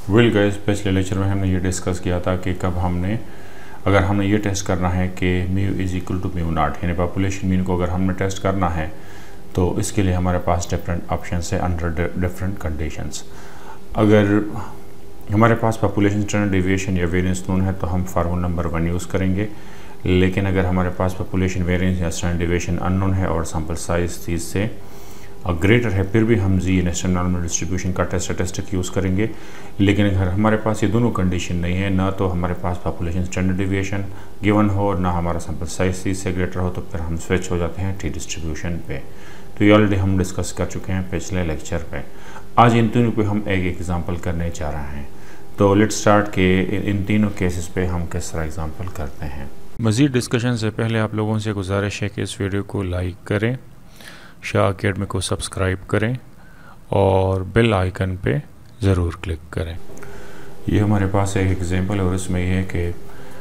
Well guys, पिछले lecture में हमने ये डिस्कस किया था कि अगर हमने ये टेस्ट करना है कि mu is equal to mu naught, यानी पॉपुलेशन मीन को अगर हमने टेस्ट करना है तो इसके लिए हमारे पास डिफरेंट ऑप्शन है अंडर डिफरेंट कंडीशंस। अगर हमारे पास पॉपुलेशन स्टैंडर्ड डेविएशन या वेरिएंस नोन है तो हम फार्मूला नंबर 1 यूज़ करेंगे, लेकिन अगर हमारे पास पॉपुलेशन वेरिएंस या स्टैंडर्ड डेविएशन अननोन है और सैंपल साइज 30 से ग्रेटर है, फिर भी हम जी नेशनल नॉर्मल डिस्ट्रीब्यूशन का स्टैटिस्टिक यूज़ करेंगे। लेकिन अगर हमारे पास ये दोनों कंडीशन नहीं है, ना तो हमारे पास पॉपुलेशन स्टैंडर्ड डेविएशन गिवन हो और ना हमारा सैंपल साइज 30 से ग्रेटर हो, तो फिर हम स्विच हो जाते हैं टी डिस्ट्रीब्यूशन पे। तो ये ऑलरेडी हम डिस्कस कर चुके हैं पिछले लेक्चर पे। आज इन तीनों पे हम एक एग्जाम्पल करने जा रहे हैं। तो लेट्स स्टार्ट के इन तीनों केसेस पे हम किस तरह एग्जाम्पल करते हैं। मज़ीद डिस्कशन से पहले आप लोगों से गुजारिश है कि इस वीडियो को लाइक करें, शाह अकेडमी को सब्सक्राइब करें और बेल आइकन पे ज़रूर क्लिक करें। ये हमारे पास एक एग्जाम्पल है और इसमें यह है कि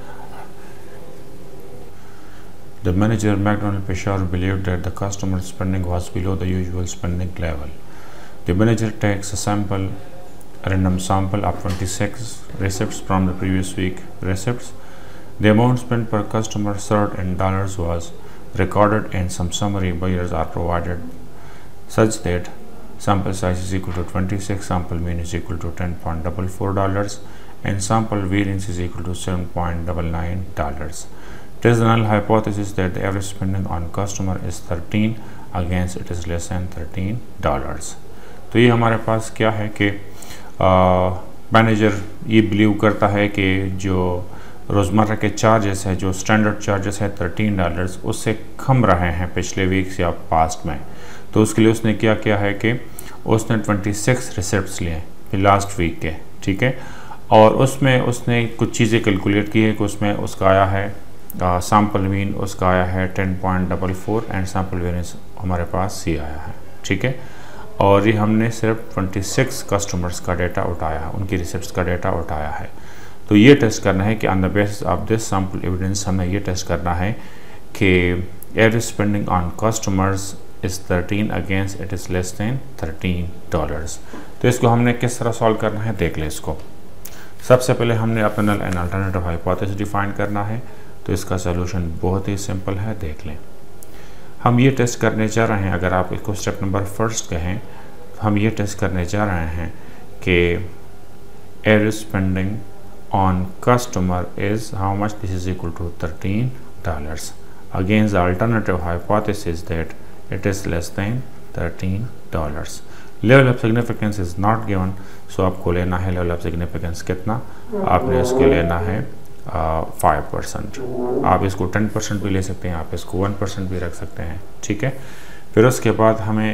the manager McDonald Peshawar believed that the customer spending was below the usual spending level. The manager takes a random sample of 26 receipts from the previous week receipts. The amount spent per customer served in dollars was recorded and some summary buyers are provided such that sample size is equal to 26, sample mean is equal to $10.44 and sample variance is equal to $7.99. It is the null hypothesis that the average spending on customer is 13 against it is less than $13. तो ये हमारे पास क्या है कि manager ये believe करता है कि जो रोज़मर्रा के चार्जेस है, जो स्टैंडर्ड चार्जेस है $13, उससे कम रहे हैं पिछले वीक या पास्ट में। तो उसके लिए उसने क्या किया है कि उसने 26 रिसिप्ट्स लिए लास्ट वीक के, ठीक है, और उसमें उसने कुछ चीज़ें कैलकुलेट की है कि उसमें उसका आया है सैम्पल मीन उसका आया है 10.44 एंड सैम्पल वेरिएंस हमारे पास C आया है, ठीक है। और ये हमने सिर्फ 26 कस्टमर्स का डेटा उठाया है, उनकी रिसिप्ट्स का डेटा उठाया है। तो ये टेस्ट करना है कि on the basis of this sample evidence हमें ये टेस्ट करना है कि average spending on customers is 13 against it is less than $13। तो इसको हमने किस तरह सॉल्व करना है देख लें। इसको सबसे पहले हमने अपना null and alternative hypothesis define करना है। तो इसका सोल्यूशन बहुत ही सिंपल है, देख लें। हम ये टेस्ट करने जा रहे हैं, अगर आप इसको स्टेप नंबर फर्स्ट कहें, हम ये टेस्ट करने जा रहे हैं कि average spending on customer is how much, this is equal to $13 against the alternative hypothesis that it is less than $13। Level of significance is not given, so आपको लेना है लेवल ऑफ सिग्निफिकेंस कितना, आपने उसके लेना है 5%। आप इसको 10% भी ले सकते हैं, आप इसको 1% भी रख सकते हैं, ठीक है। फिर उसके बाद हमें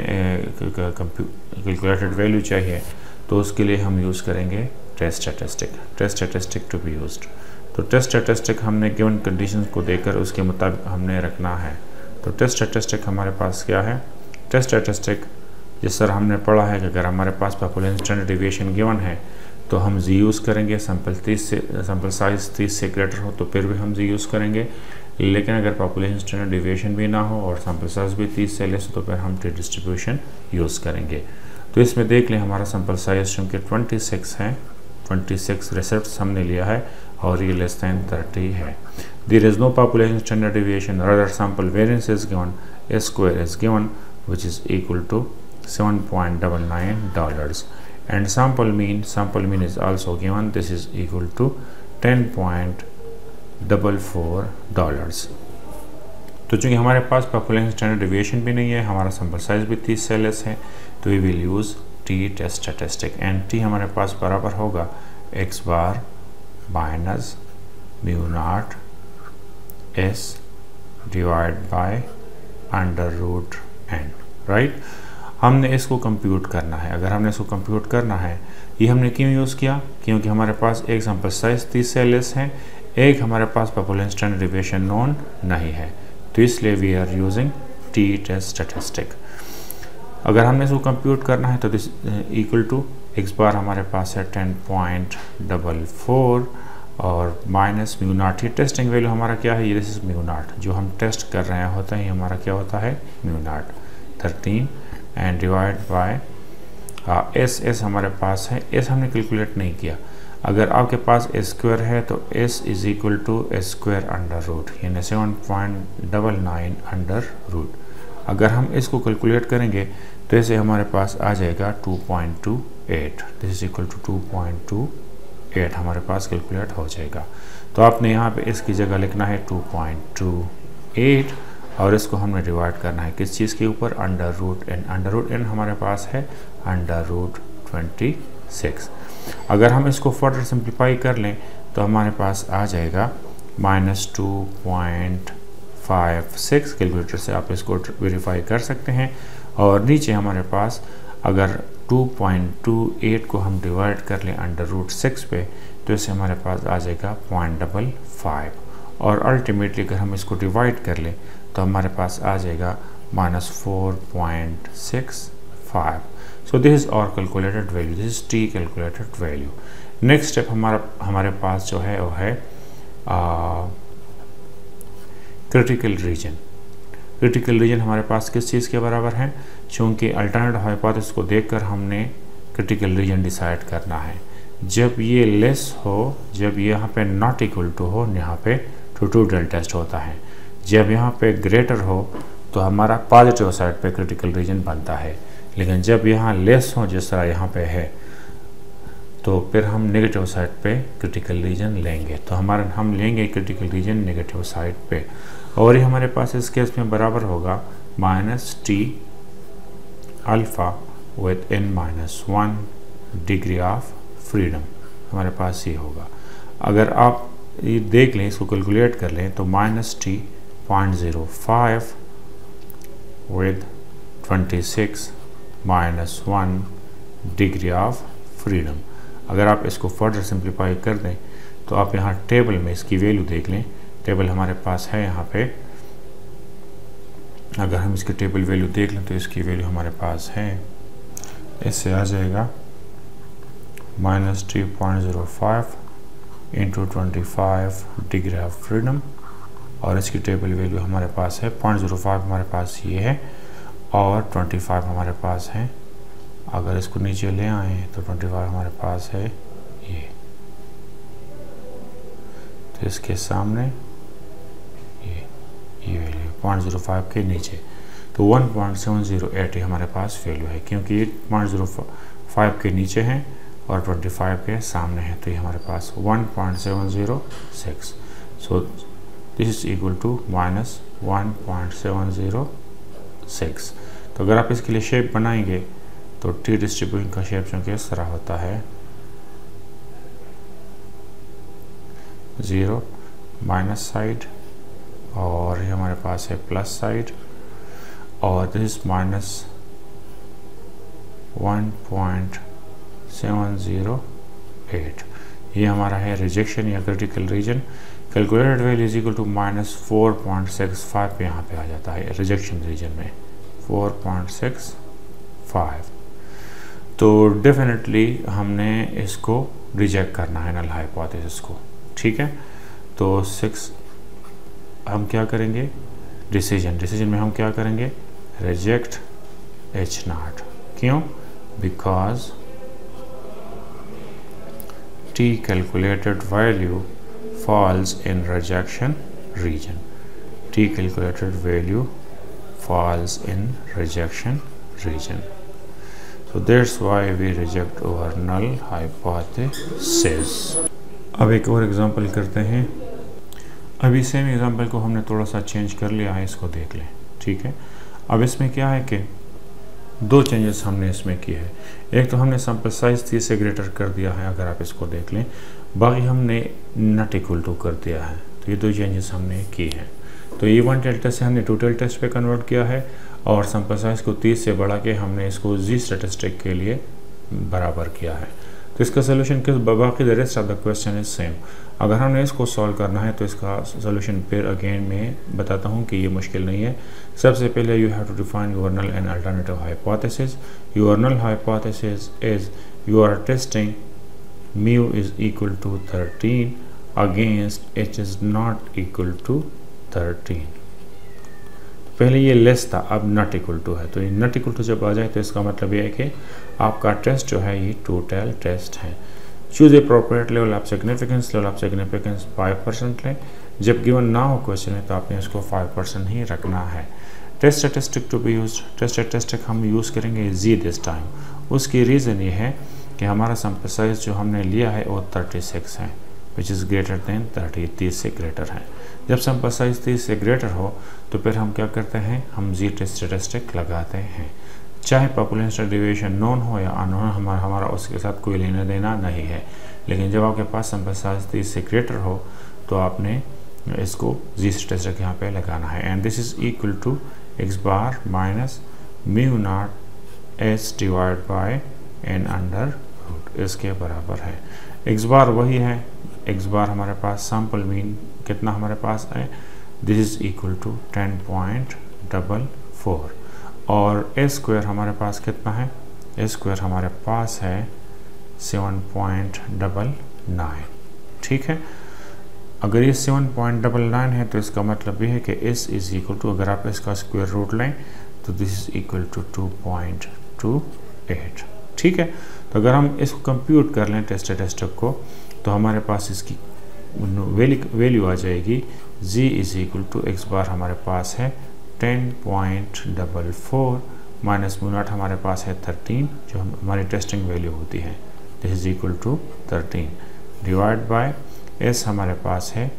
कैलकुलेटेड वैल्यू चाहिए, तो उसके लिए हम यूज़ करेंगे test statistic to be used. तो टेस्ट स्टैटिस्टिक हमने गिवन कंडीशंस को देकर उसके मुताबिक हमने रखना है। तो टेस्ट स्टैटिस्टिक हमारे पास क्या है, टेस्ट स्टैटिस्टिक जिस तरह हमने पढ़ा है कि अगर हमारे पास पॉपुलेशन स्टैंडर्ड डेविएशन गिवन है तो हम जी यूज़ करेंगे, सैंपल साइज 30 से ग्रेटर हो तो फिर भी हम जी यूज़ करेंगे। लेकिन अगर पॉपुलेशन स्टैंडर्ड डेविएशन भी ना हो और सैंपल साइज भी 30 से लेस हो तो फिर हम टी डिस्ट्रीब्यूशन यूज़ करेंगे। तो इसमें देख लें हमारा सैंपल साइज चूँकि 26 है, 26 रिसिप्ट्स हमने लिया है और ये लेस दैन 30 है। There is no population standard deviation, rather sample variance is given, a square is given which is equal to $7.99 and sample mean is also given, this is equal to $10.44। तो चूँकि हमारे पास population standard deviation भी नहीं है, हमारा sample size भी 30 से लेस है, तो we will use t test statistic and t हमारे पास बराबर होगा x bar minus mu naught s divide by √n, right. हमने इसको कंप्यूट करना है। अगर हमने इसको कंप्यूट करना है, ये हमने क्यों यूज़ किया, क्योंकि हमारे पास एक सैंपल साइज 30 से लेस है, एक हमारे पास पॉपुलेशन स्टैंडर्ड डेविएशन नोन नहीं है, तो इसलिए we are using t test statistic. अगर हमने इसको कंप्यूट करना है तो this equal to x bar हमारे पास है 10.44 और माइनस म्यू नॉट। ये टेस्टिंग वैल्यू हमारा क्या है, ये दिस इज म्यू नॉट, जो हम टेस्ट कर रहे होते हैं, ये हमारा क्या होता है mu naught 13 and divide by s हमारे पास है, एस हमने कैलकुलेट नहीं किया। अगर आपके पास एस स्क्वायर है तो s is equal to s square under root, यानी 7.99 अंडर रूट। अगर हम इसको कैलकुलेट करेंगे तो ऐसे हमारे पास आ जाएगा 2.28, दिस इज इक्वल टू 2.28 हमारे पास कैलकुलेट हो जाएगा। तो आपने यहाँ पे इसकी जगह लिखना है 2.28 और इसको हमने डिवाइड करना है किस चीज़ के ऊपर, under root n. Under root n हमारे पास है अंडर रूट 26। अगर हम इसको फर्दर सिंप्लीफाई कर लें तो हमारे पास आ जाएगा -2.56। कैलकुलेटर से आप इसको वेरीफाई कर सकते हैं। और नीचे हमारे पास अगर 2.28 को हम डिवाइड कर लें अंडर रूट 6 पे तो इससे हमारे पास आ जाएगा 0.55 और अल्टीमेटली अगर हम इसको डिवाइड कर लें तो हमारे पास आ जाएगा -4.65। So this is our calculated value, this is t calculated value. Next step हमारे पास जो है वो है क्रिटिकल रीजन। क्रिटिकल रीजन हमारे पास किस चीज़ के बराबर है, चूँकि अल्टरनेटिव हाइपोथेसिस को देखकर हमने क्रिटिकल रीजन डिसाइड करना है। जब ये लेस हो, जब ये यहाँ पे नॉट इक्वल टू हो, यहाँ पे ट्यूटोरियल टेस्ट होता है। जब यहाँ पे ग्रेटर हो तो हमारा पॉजिटिव साइड पे क्रिटिकल रीजन बनता है, लेकिन जब यहाँ लेस हो जिस तरह यहाँ पे है तो फिर हम नेगेटिव साइड पे क्रिटिकल रीजन लेंगे। तो हम लेंगे क्रिटिकल रीजन नेगेटिव साइड पे और ये हमारे पास इस केस में बराबर होगा -t alpha with n-1 degree of freedom, हमारे पास ये होगा। अगर आप ये देख लें, इसको कैलकुलेट कर लें तो -t.05 with 26-1 degree of freedom. अगर आप इसको फर्दर सिंप्लीफाई कर दें तो आप यहाँ टेबल में इसकी वैल्यू देख लें। टेबल हमारे पास है यहाँ पे, अगर हम इसकी टेबल वैल्यू देख लें तो इसकी वैल्यू हमारे पास है, इससे आ जाएगा -3.05 इंटू 25 डिग्री ऑफ फ्रीडम और इसकी टेबल वैल्यू हमारे पास है 0.05 हमारे पास ये है और 25 हमारे पास है। अगर इसको नीचे ले आए तो 25 हमारे पास है ये, तो इसके सामने ये वैल्यू 0.05 के नीचे तो 1.708 हमारे पास वैल्यू है, क्योंकि ये 0.05 के नीचे है और 25 के सामने है तो ये हमारे पास 1.706। So this is equal to -1.706। तो अगर आप इसके लिए शेप बनाएंगे तो टी डिस्ट्रीब्यूशन का शेप चूँकि इस तरह होता है 0 माइनस साइड और ये हमारे पास है प्लस साइड और दिस इज -1.708। ये हमारा है रिजेक्शन या critical region. Calculated value is equal to -4.65 पे यहाँ पे आ जाता है रिजेक्शन रीजन में 4.65। तो डेफिनेटली हमने इसको रिजेक्ट करना है नल हाइपोथेसिस को, ठीक है। तो 6 हम क्या करेंगे, डिसीजन में हम क्या करेंगे, रिजेक्ट H0। क्यों, because T calculated value falls in rejection region. T calculated value falls in rejection region. So that's why we reject our null hypothesis. अब एक और एग्जांपल करते हैं। अभी सेम एग्जांपल को हमने थोड़ा सा चेंज कर लिया है, इसको देख लें, ठीक है। अब इसमें क्या है कि दो चेंजेस हमने इसमें किए हैं। एक तो हमने सैंपल साइज 30 से ग्रेटर कर दिया है, अगर आप इसको देख लें, बाकी हमने नॉट इक्वल टू कर दिया है। तो ये दो चेंजेस हमने किए हैं। तो ये 1 टेस्ट से हमने 2 टेस्ट पे कन्वर्ट किया है और सैंपल साइज को 30 से बढ़ा के हमने इसको जी स्टैटिस्टिक के लिए बराबर किया है। तो इसका सोल्यूशन किस, बाकी the rest of the question is same. अगर हमने इसको सॉल्व करना है तो इसका सोल्यूशन फिर अगेन मैं बताता हूँ कि ये मुश्किल नहीं है। सबसे पहले you have to define your null and alternative hypothesis. Your null hypothesis is you are testing mu is equal to 13 against h is not equal to 13। पहले ये लेस था, अब नॉट इक्वल टू है। तो ये नॉट इक्वल टू जब आ जाए तो इसका मतलब ये है कि आपका टेस्ट जो है ये टोटल टेस्ट है। Choose appropriate level of significance, level of significance 5% लें। जब गिवन ना हो क्वेश्चन में तो आपने इसको 5% ही रखना है। Test statistic to be use, test statistic हम यूज़ करेंगे जी दिस टाइम। उसकी रीज़न ये है कि हमारा सैंपल साइज जो हमने लिया है वो 36 है, विच इज़ ग्रेटर देन 30, 30 से ग्रेटर है। जब सैंपल साइज 30 से ग्रेटर हो तो फिर हम क्या करते हैं, हम जी टेस्ट स्टैटिस्टिक लगाते हैं। चाहे पॉपुलेशन डेविएशन नॉन हो या अननोन, हमारा उसके साथ कोई लेना देना नहीं है। लेकिन जब आपके पास सैंपल साइज 30 से ग्रेटर हो तो आपने इसको जी स्टैटिस्टिक यहाँ पे लगाना है। And this is equal to x bar minus mu naught s divide by n under root, इसके बराबर है। एक्स बार वही है, एक्स बार हमारे पास सैंपल मीन कितना हमारे पास है, दिस इज इक्वल टू 10.44 और ए स्क्वायर हमारे पास कितना है, ए स्क्वायर हमारे पास है 7.99। ठीक है, अगर ये 7.99 है तो इसका मतलब ये है कि s इज इक्वल टू, अगर आप इसका स्क्वायर रूट लें तो दिस इज इक्वल टू 2.28। ठीक है, तो अगर हम इसको कंप्यूट कर लें टेस्ट स्टैटिस्टिक को तो हमारे पास इसकी वैल्यू आ जाएगी z is equal to x bar हमारे पास है 10.44 माइनस म्यू नॉट हमारे पास है 13 जो हमारी टेस्टिंग वैल्यू होती है, this is equal to 13 divide by s हमारे पास है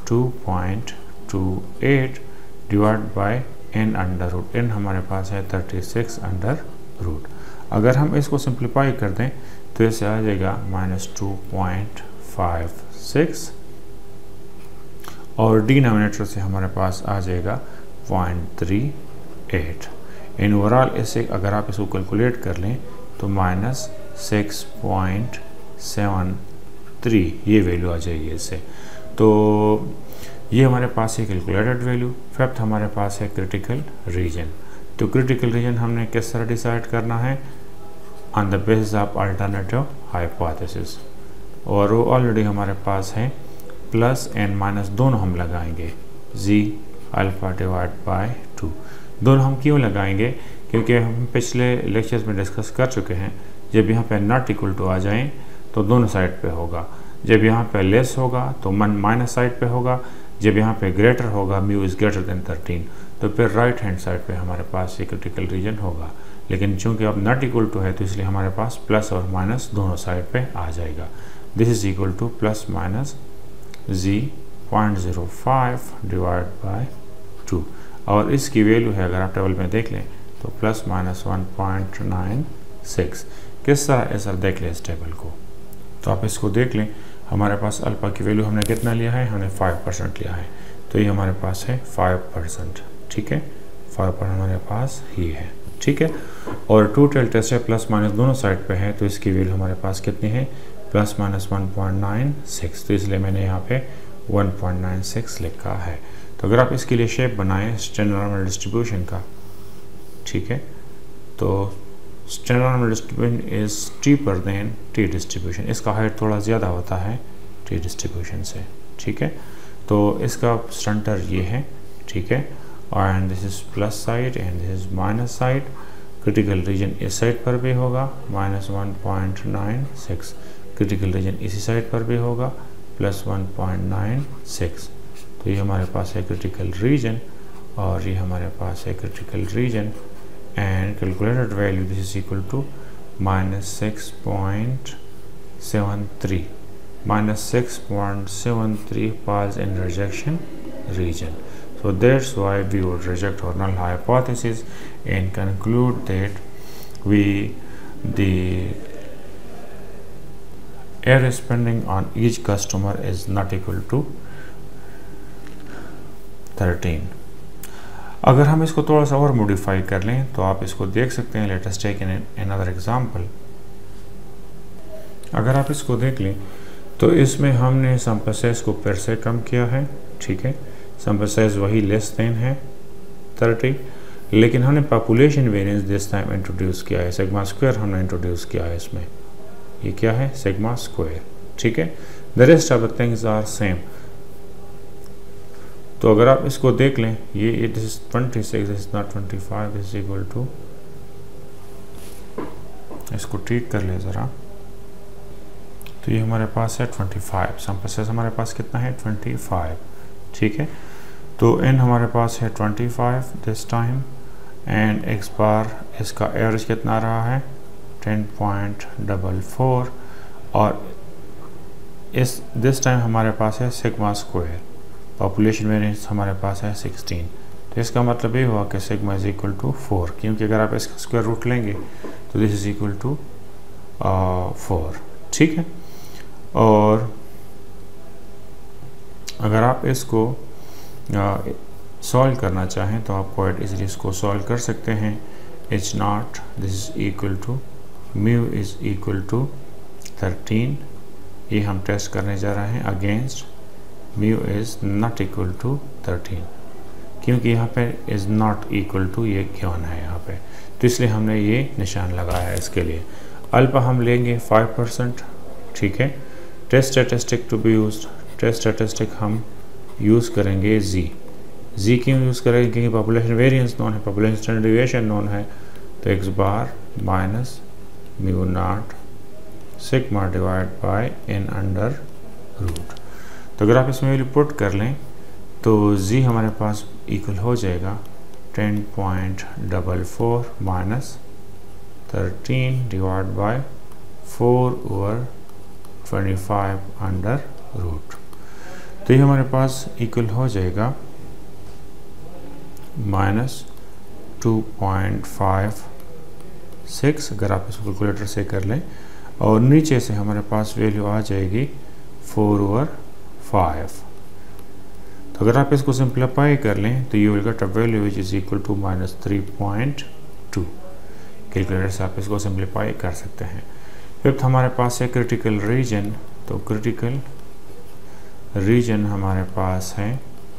2.28 divide by n under root, n हमारे पास है 36 अंडर रूट। अगर हम इसको सिंप्लीफाई कर दें तो इससे आ जाएगा -2.56 और डिनोमिनेटर से हमारे पास आ जाएगा 0.38। इन ओवरऑल इसे अगर आप इसको कैलकुलेट कर लें तो -6.73 ये वैल्यू आ जाएगी इससे। तो ये हमारे पास है कैलकुलेटेड वैल्यू। फिफ्थ हमारे पास है क्रिटिकल रीजन। तो क्रिटिकल रीजन हमने किस तरह डिसाइड करना है, on the basis of alternative hypothesis, और वो ऑलरेडी हमारे पास है प्लस एन माइनस दोनों हम लगाएंगे जी अल्फा डिवाइड बाय 2। दोनों हम क्यों लगाएंगे, क्योंकि हम पिछले लेक्चर्स में डिस्कस कर चुके हैं जब यहाँ पे नॉट इक्वल टू आ जाएं तो दोनों साइड पे होगा, जब यहाँ पे लेस होगा तो माइनस साइड पे होगा, जब यहाँ पे ग्रेटर होगा म्यू इज ग्रेटर देन 13 तो फिर राइट हैंड साइड पे हमारे पास ये क्रिटिकल रीजन होगा। लेकिन चूंकि अब नॉट इक्वल टू है तो इसलिए हमारे पास प्लस और माइनस दोनों साइड पे आ जाएगा। This is equal to plus minus Z 0.05 divide by 2 और इसकी वैल्यू है अगर आप टेबल में देख लें तो प्लस माइनस 1.96। किस तरह ऐसा देख लें इस टेबल को, तो आप इसको देख लें। हमारे पास अल्फा की वैल्यू हमने कितना लिया है, हमने 5% लिया है, तो ये हमारे पास है 5%। ठीक है, 5% हमारे पास ही है। ठीक है, और टोटल टेस्ट है प्लस माइनस दोनों साइड पे है तो इसकी वैल्यू हमारे पास कितनी है, प्लस माइनस 1.96, तो इसलिए मैंने यहाँ पे 1.96 लिखा है। तो अगर आप इसके लिए शेप बनाएं स्टैंडर्ड नॉर्मल डिस्ट्रीब्यूशन का, ठीक है, तो standard normal distribution is steeper than t distribution, इसका हाइट थोड़ा ज़्यादा होता है टी डिस्ट्रीब्यूशन से। ठीक है, तो इसका सेंटर ये है। ठीक है, and this is plus side and this is minus side. Critical region इस साइड पर भी होगा -1.96, क्रिटिकल रीजन इसी साइड पर भी होगा +1.96। तो ये हमारे पास है क्रिटिकल रीजन और ये हमारे पास है critical region and calculated value this is equal to -6.73. -6.73 falls in rejection region. So that's why we would reject our null hypothesis and conclude that the error spending on each customer is not equal to 13. अगर हम इसको थोड़ा सा और modify कर लें तो आप इसको देख सकते हैं। Let us take another example. अगर आप इसको देख लें तो इसमें हमने सैंपल साइज को फिर से कम किया है। ठीक है, सैंपल साइज वही लेस देन है 30, लेकिन हमने population variance this time introduce किया है, सिग्मा स्क्वायर हमने इंट्रोड्यूस किया है इसमें। ये क्या है, सिग्मा स्क्वायर। ठीक है, the rest of the things are same. तो अगर आप इसको देख लें, ये this is 26, this is not 25, this is equal to, इसको ट्रीट कर ले ज़रा, तो ये हमारे पास है 25, सैंपल साइज हमारे पास कितना है 25, ठीक है। तो n हमारे पास है 25 this time, and x bar इसका एवरेज कितना रहा है 10.44, और इस दिस टाइम हमारे पास है सिग्मा स्क्वायर, पॉपुलेशन वेरिएंस हमारे पास है 16, तो इसका मतलब ये हुआ कि सिग्मा इज इक्वल टू 4, क्योंकि अगर आप इसका स्क्वायर रूट लेंगे तो दिस इज इक्वल टू 4, ठीक है। और अगर आप इसको सॉल्व करना चाहें तो आप क्वाइट इजीली इसको सॉल्व कर सकते हैं। h naught this is equal to mu is equal to 13, ये हम टेस्ट करने जा रहे हैं against mu is not equal to 13, क्योंकि यहाँ पे इज नॉट इक्वल टू ये गिवन है यहाँ पे, तो इसलिए हमने ये निशान लगाया है इसके लिए। अल्फा हम लेंगे 5%, ठीक है। Test statistic to be used, test statistic हम यूज़ करेंगे जी क्यों यूज़ करेंगे, क्योंकि पॉपुलेशन वेरिएंस नोन है, पॉपुलेशन स्टैंडर्ड डेविएशन नोन है, तो x bar minus mu naught sigma divide by n under root. तो अगर आप इसमें वैल्यू पुट कर लें तो z हमारे पास इक्वल हो जाएगा 10.44 minus 13 divide by 4/25 under root. तो ये हमारे पास इक्वल हो जाएगा माइनस 2.56, अगर आप इसको कैलकुलेटर से कर लें, और नीचे से हमारे पास वैल्यू आ जाएगी 4/5। तो अगर आप इसको सिंप्लीफाई कर लें तो you will get a value which is equal to minus 3.2। Calculator से आप इसको सिंप्लीफाई कर सकते हैं। फिफ्थ हमारे पास है क्रिटिकल रीजन, तो क्रिटिकल रीजन हमारे पास है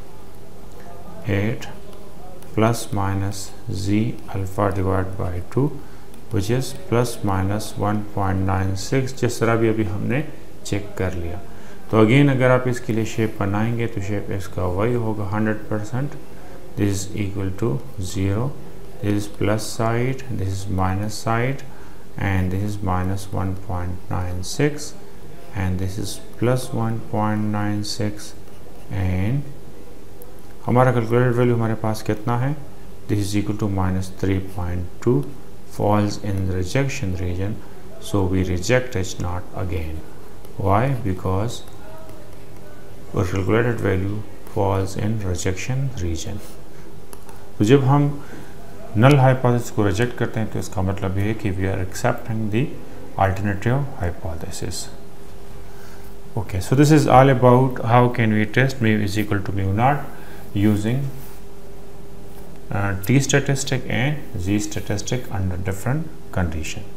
8 plus minus z alpha divide by 2 which is plus minus 1.96, जिस तरह भी अभी हमने चेक कर लिया। तो अगेन अगर आप इसके लिए शेप बनाएंगे तो शेप इसका वही होगा 100%, this is equal to 0, this is plus side, this is minus side, and this is minus 1.96 and this is plus 1.96, and हमारा कैलकुलेटेड वैल्यू हमारे पास कितना है, this is equal to minus 3.2, falls in the rejection region, so we reject H naught again. Why? Because our calculated value falls in rejection region. तो जब हम null hypothesis को reject करते हैं तो इसका मतलब ये है कि we are accepting the alternative hypothesis. Okay, so this is all about how can we test mu is equal to mu naught using T statistic and Z statistic under different condition.